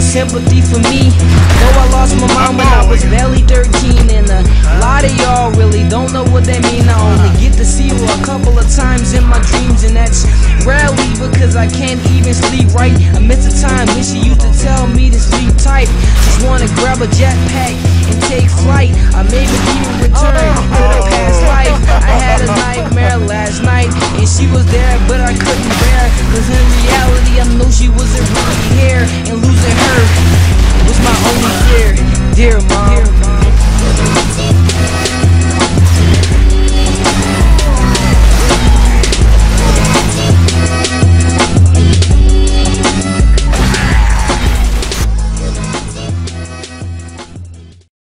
sympathy for me. Though I lost my mom when I was barely 13, and a lot of y'all really don't know what that mean. I only get to see her a couple of times in my dreams, and that's rarely because I can't even sleep right. I miss the time when she used to tell me to sleep tight. Just wanna grab a jetpack and take flight. I maybe even return to the past life. I had a nightmare last night, and she was there, but I couldn't bear. Cause in reality, I know she wasn't really here, and losing her was my only fear. Dear mom.